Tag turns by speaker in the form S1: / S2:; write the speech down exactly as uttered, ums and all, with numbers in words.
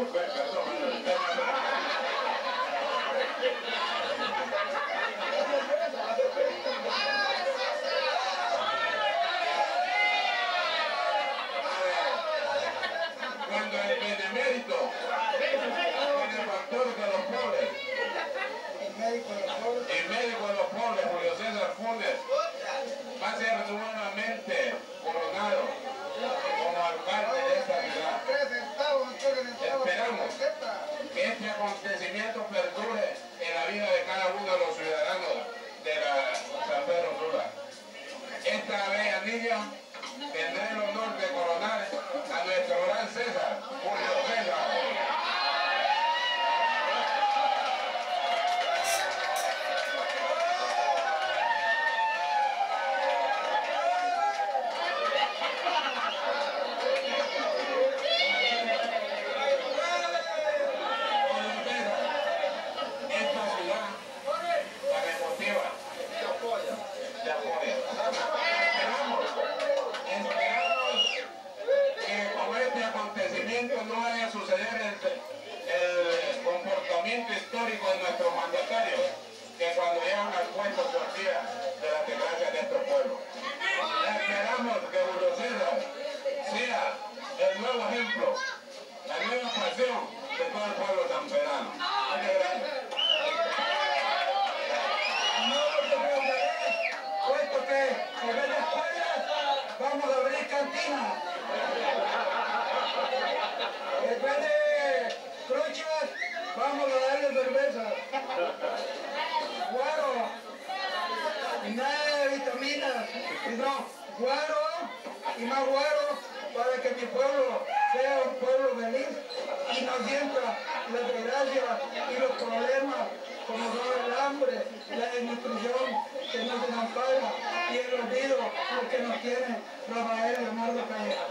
S1: Cuando el benemérito, benefactor de los pobres, el médico de los pobres, Julio César Funes, va a ser nuevamente coronado como alcalde de esta ciudad. Esperamos que este acontecimiento perdure en la vida de cada uno de los ciudadanos de la San Pedro Sula. Esta bella niña tendrá el honor de coronar a nuestro gran César, Julio César. No vaya a suceder el, el comportamiento histórico de nuestros mandatarios, que cuando llegan al puesto se olvida de las desgracias de estos pueblos. Esperamos que Julio César sea el nuevo ejemplo, la nueva pasión de todo el pueblo sanpedrano. Muchas gracias.
S2: No te preguntaré, puesto que en vez de escuelas vamos a abrir cantinas. En vez de truchas, vamos a darle cerveza. Guaro, y nada de vitaminas, sino guaro y más guaro para que mi pueblo sea un pueblo feliz y no sienta las desgracias y los problemas como son el hambre, la desnutrición que no se nos paga y el olvido lo que nos tiene Rafael Leonardo Calleja.